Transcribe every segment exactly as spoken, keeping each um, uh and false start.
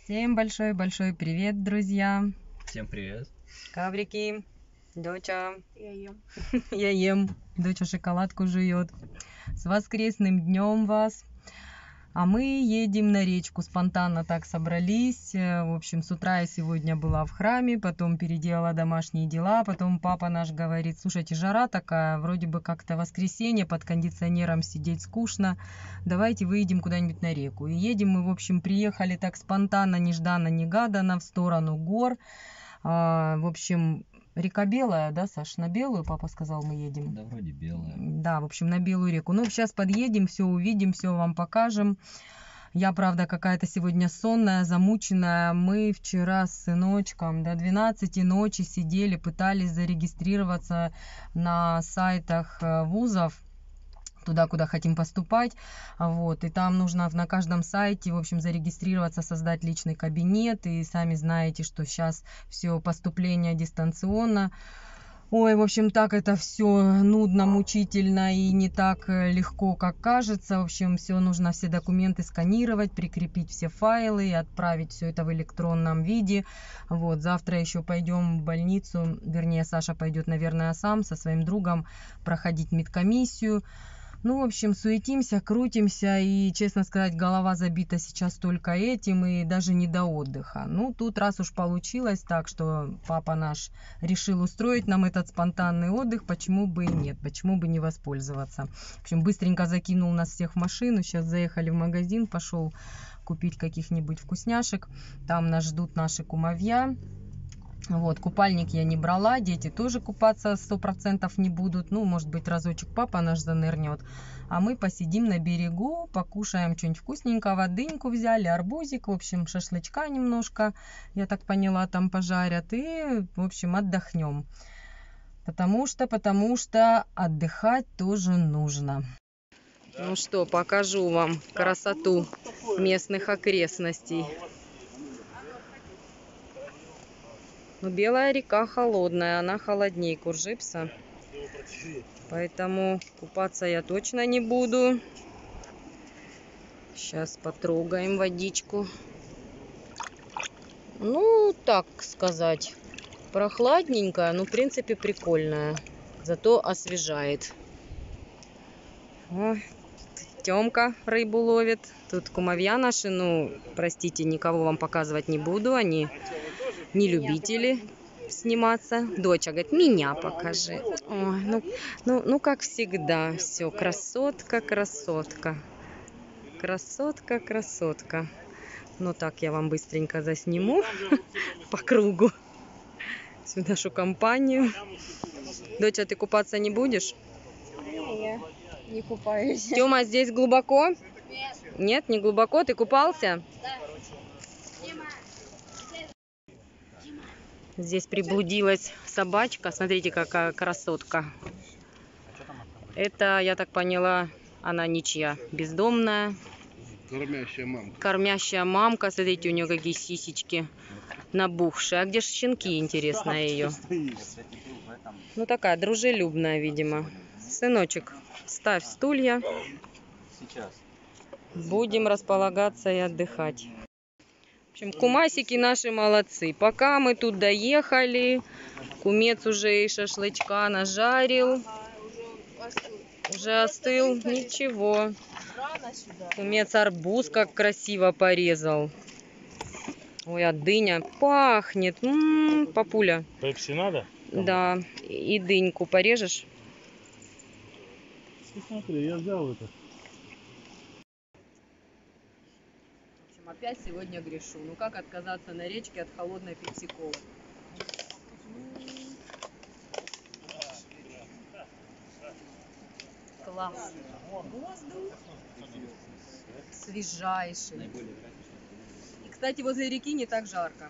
Всем большой-большой привет, друзья. Всем привет. Коврики, доча. Я ем. Я ем. Доча шоколадку жует. С воскресным днем вас. А мы едем на речку. Спонтанно так собрались. В общем, с утра я сегодня была в храме, потом переделала домашние дела. Потом папа наш говорит: слушайте, жара такая, вроде бы как-то воскресенье, под кондиционером сидеть скучно. Давайте выйдем куда-нибудь на реку. И едем мы, в общем, приехали так спонтанно, нежданно-негаданно в сторону гор. А, в общем, река Белая, да, Саш? На Белую, папа сказал, мы едем. Да, вроде белая. Да, в общем, на Белую реку. Ну, сейчас подъедем, все увидим, все вам покажем. Я, правда, какая-то сегодня сонная, замученная. Мы вчера с сыночком до двенадцати ночи сидели, пытались зарегистрироваться на сайтах вузов, туда, куда хотим поступать, вот, и там нужно на каждом сайте, в общем, зарегистрироваться, создать личный кабинет, и сами знаете, что сейчас все поступление дистанционно. Ой, в общем, так это все нудно, мучительно и не так легко, как кажется. В общем, все нужно, все документы сканировать, прикрепить все файлы и отправить все это в электронном виде. Вот, завтра еще пойдем в больницу, вернее, Саша пойдет, наверное, сам со своим другом проходить медкомиссию. Ну, в общем, суетимся, крутимся, и, честно сказать, голова забита сейчас только этим, и даже не до отдыха. Ну, тут раз уж получилось так, что папа наш решил устроить нам этот спонтанный отдых, почему бы и нет, почему бы не воспользоваться. В общем, быстренько закинул нас всех в машину, сейчас заехали в магазин, пошел купить каких-нибудь вкусняшек, там нас ждут наши кумовья. Вот, купальник я не брала, дети тоже купаться сто процентов не будут. Ну, может быть, разочек папа наш занырнет. А мы посидим на берегу, покушаем что-нибудь вкусненького, дыньку взяли, арбузик, в общем, шашлычка немножко, я так поняла, там пожарят. И, в общем, отдохнем. Потому что, потому что отдыхать тоже нужно. Ну что, покажу вам красоту местных окрестностей. Но Белая река холодная, она холоднее Куржипса. Поэтому купаться я точно не буду. Сейчас потрогаем водичку. Ну, так сказать, прохладненькая, но в принципе прикольная. Зато освежает. О, Тёмка рыбу ловит. Тут кумовья наши, ну, простите, никого вам показывать не буду. Они не любители сниматься. Доча говорит: меня покажи. Ой, ну, ну, ну, как всегда, все, красотка, красотка. Красотка, красотка. Ну, так я вам быстренько засниму по кругу всю нашу компанию. Доча, ты купаться не будешь? Я не купаюсь. Тёма, здесь глубоко? Нет. Нет, не глубоко? Ты купался? Да. Здесь приблудилась собачка. Смотрите, какая красотка. Это, я так поняла, она ничья, бездомная. Кормящая мамка. Кормящая мамка. Смотрите, у нее какие сисечки набухшие. А где же щенки, интересно, ее? Ну, такая дружелюбная, видимо. Сыночек, ставь стулья. Сейчас. Будем располагаться и отдыхать. В общем, кумасики наши молодцы. Пока мы тут доехали, кумец уже и шашлычка нажарил. Уже остыл. Ничего. Кумец арбуз как красиво порезал. Ой, а дыня пахнет. М-м, папуля. Пепси надо? Да. И дыньку порежешь? Смотри, я взял это. Опять сегодня грешу. Ну как отказаться на речке от холодной пепси-колы? Класс. Воздух свежайший. И, кстати, возле реки не так жарко.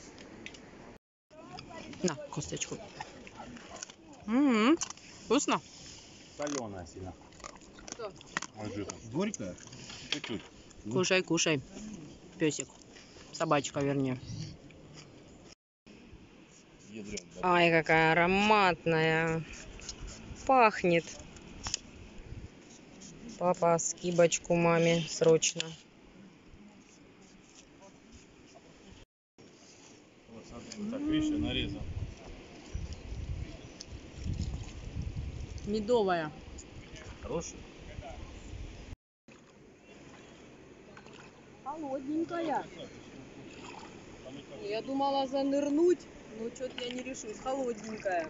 На, косточку. М-м-м. Вкусно? Соленая сильно. Что? Горькая? Чуть-чуть. Кушай, кушай. Песик. Собачка, вернее. Ядрен, да? Ай, какая ароматная. Пахнет. Папа, скибочку маме срочно. Смотри, так, видишь, я нарезал. Медовая. Хороший? Холодненькая. Я думала занырнуть, но что-то я не решусь. Холодненькая.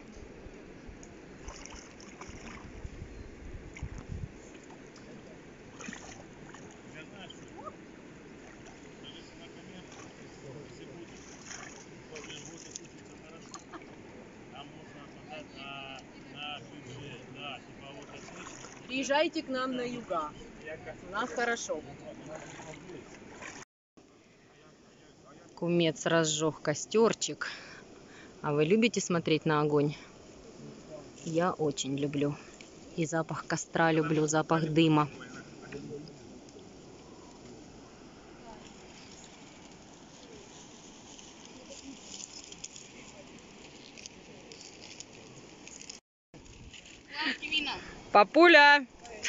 Приезжайте к нам на юга. У нас хорошо. Кумец разжег костерчик. А вы любите смотреть на огонь? Я очень люблю. И запах костра люблю, запах дыма. Папуля!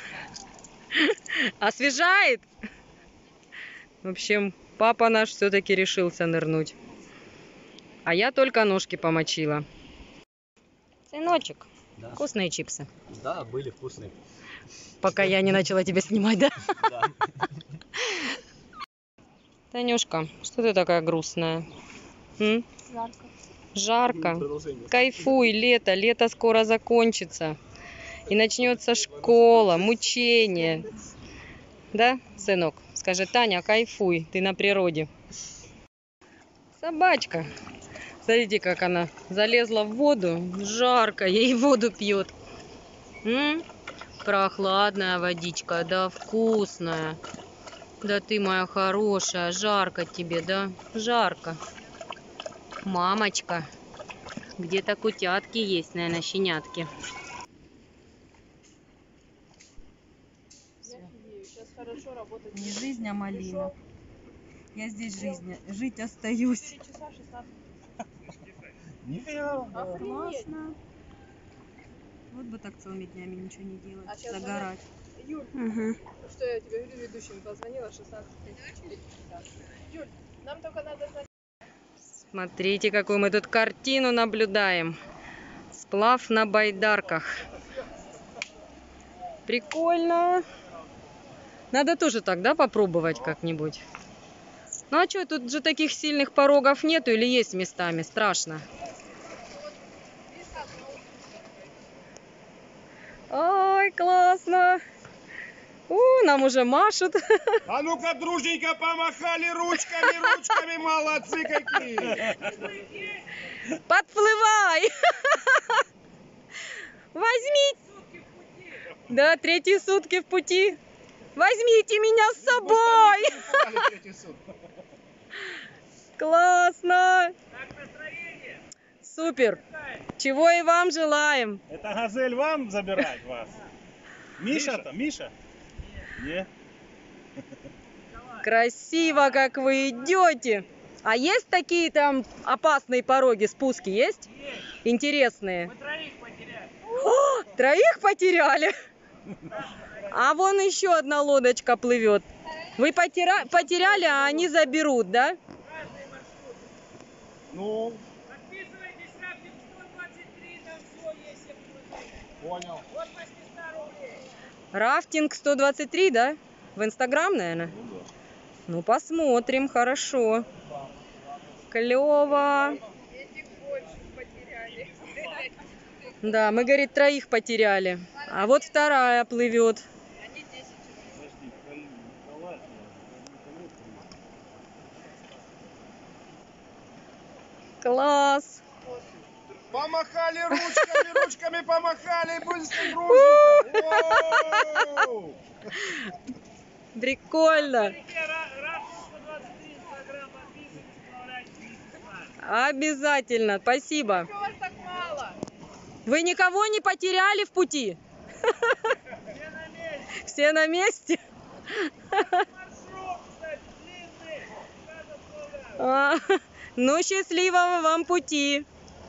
Освежает? В общем, папа наш все-таки решился нырнуть. А я только ножки помочила. Сыночек, Да. вкусные чипсы. Да, были вкусные. Пока я не начала тебя снимать, да? Да. Танюшка, что ты такая грустная? М? Жарко. Жарко. Продолжение. Кайфуй, лето. Лето скоро закончится. И начнется школа, мучение. Да, сынок? Скажи, Таня, кайфуй, ты на природе. Собачка. Смотрите, как она залезла в воду. Жарко, ей воду пьет. М? Прохладная водичка, да, вкусная. Да ты моя хорошая, жарко тебе, да? Жарко. Мамочка. Где-то кутятки есть, наверное, щенятки. Сейчас хорошо работать. Не жизнь, а малина. Я здесь жизнь, жить остаюсь. четыре часа шестнадцать. Нифига. Классно. Вот бы так целыми днями ничего не делать, А щас загорать. Юль, Угу. что я тебе говорю, ведущим позвонила шестнадцать пятьдесят. Юль, нам только надо знать. Смотрите, какую мы тут картину наблюдаем. Сплав на байдарках. Прикольно. Надо тоже так, да, попробовать как-нибудь. Ну а что, тут же таких сильных порогов нету или есть местами? Страшно. Ой, классно. У, нам уже машут. А ну-ка, дружненько помахали ручками, ручками, молодцы какие! Подплывай. Возьмите. Да, третьи сутки в пути. Возьмите меня с собой. Классно. Супер. Чего и вам желаем. Это газель вам забирать вас? Миша-то, Миша? Не? Красиво, как вы идете. А есть такие там опасные пороги, спуски есть? Интересные. Мы троих потеряли. О, троих потеряли? А вон еще одна лодочка плывет. Вы потера... потеряли, а они заберут, да? Ну, Подписывайтесь, рафтинг сто двадцать три, там все есть. понял. Вот восемьсот рублей. Рафтинг сто двадцать три, да? В Инстаграм, наверное? Ну, посмотрим, хорошо. Клево. Этих больше потеряли. Да, мы, говорит, троих потеряли. А вот вторая плывет. Они десять. Класс. Помахали ручками, ручками помахали, быстро, дружненько. Воу! Прикольно. рафтинг сто двадцать три, инстаграм, подписывайтесь, добавляйтесь вместе с нами. Обязательно. Спасибо. Чего вас так мало? Вы никого не потеряли в пути? Все на месте. Все на месте? Маршрут, кстати, длинный. Сейчас отправляю. А, ну, счастливого вам пути.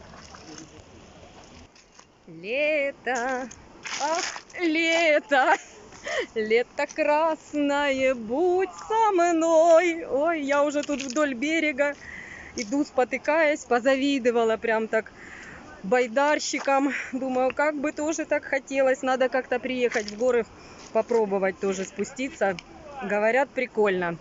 Лето, ах, лето, лето красное, будь со мной. Ой, я уже тут вдоль берега Иду, спотыкаясь, позавидовала прям так байдарщикам. Думаю, как бы тоже так хотелось. Надо как-то приехать в горы, попробовать тоже спуститься. Говорят, прикольно.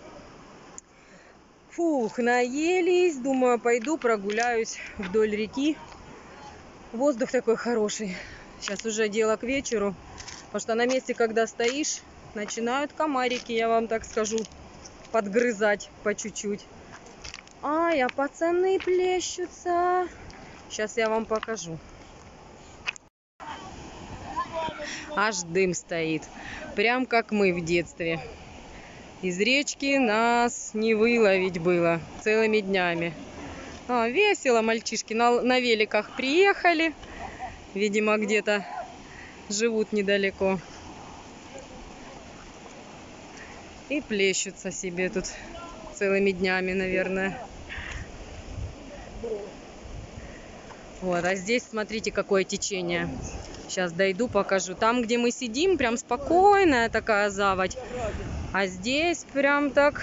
Фух, наелись. Думаю, пойду прогуляюсь вдоль реки. Воздух такой хороший. Сейчас уже дело к вечеру. Потому что на месте, когда стоишь, начинают комарики, я вам так скажу, подгрызать по чуть-чуть. Ай, а пацаны плещутся. Сейчас я вам покажу. Аж дым стоит. Прям как мы в детстве. Из речки нас не выловить было целыми днями. А, весело, мальчишки на, на великах приехали. Видимо, где-то живут недалеко. И плещутся себе тут целыми днями, наверное. Вот, а здесь смотрите, какое течение. Сейчас дойду, покажу. Там, где мы сидим, прям спокойная такая заводь. А здесь прям так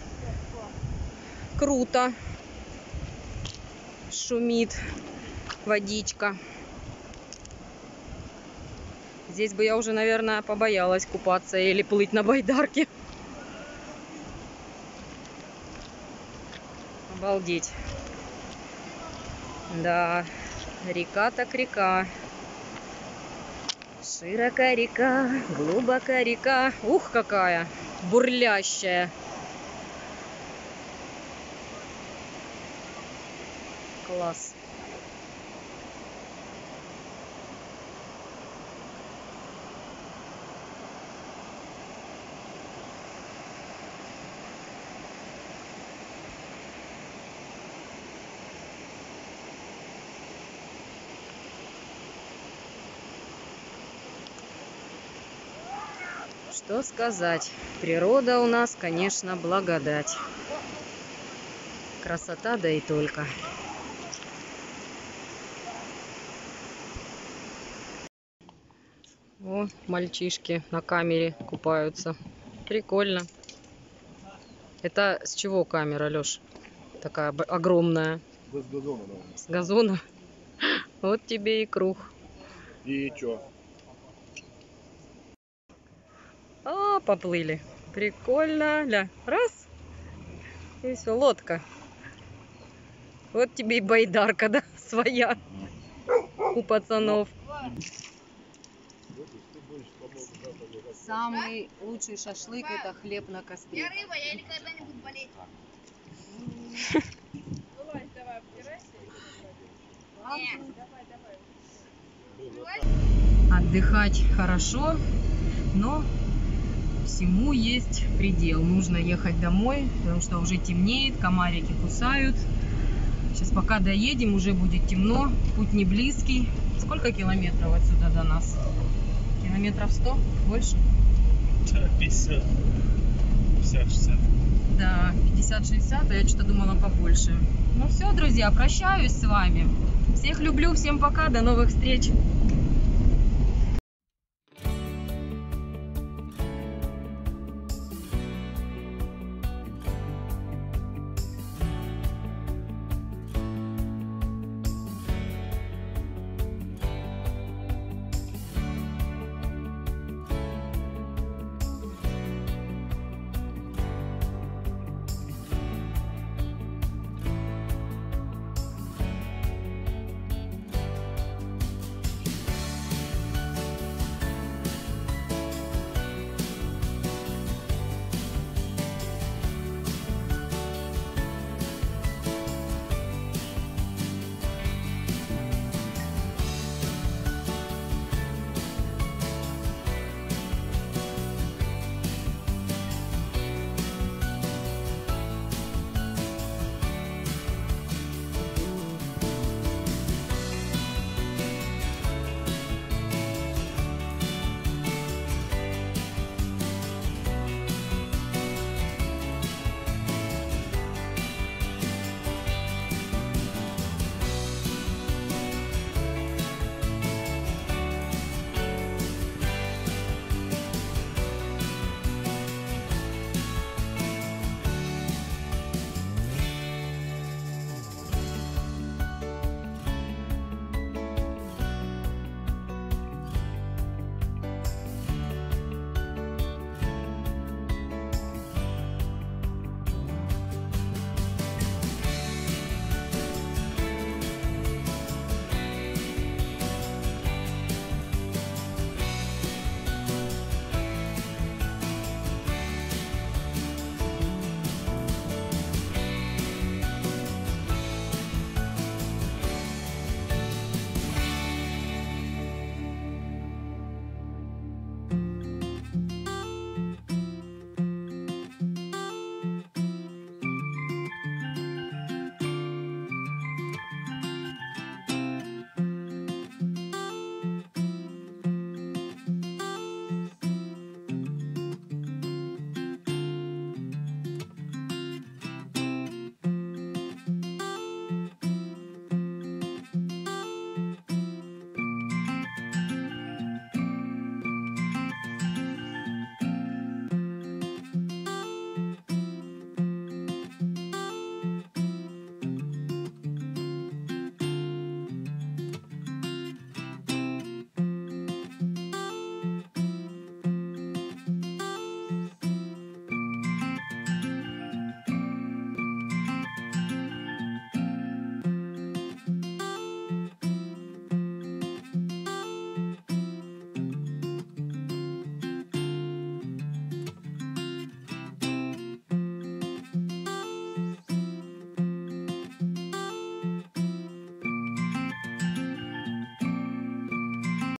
круто. Шумит водичка. Здесь бы я уже, наверное, побоялась купаться или плыть на байдарке. Обалдеть. Да, река так река. Широка река, глубока река. Ух, какая бурлящая. Класс. Что сказать? Природа у нас, конечно, благодать. Красота, да и только. О, мальчишки на камере купаются. Прикольно. Это с чего камера, Лёш? Такая огромная. С газона, наверное. С газона? Вот тебе и круг. И чё? А, поплыли. Прикольно. Ля. Раз. И все, лодка. Вот тебе и байдарка, да, своя. У пацанов. Самый лучший шашлык — это хлеб на костре. Я рыба, я никогда не буду болеть. Вылазь, давай, обтирайся. Давай, давай. Отдыхать хорошо, но всему есть предел. Нужно ехать домой, потому что уже темнеет, комарики кусают. Сейчас пока доедем, уже будет темно, путь не близкий. Сколько километров отсюда до нас? Километров сто? Больше? пятьдесят. пятьдесят-шестьдесят. Да, пятьдесят-шестьдесят, а я что-то думала побольше. Ну все, друзья, прощаюсь с вами. Всех люблю, всем пока, до новых встреч.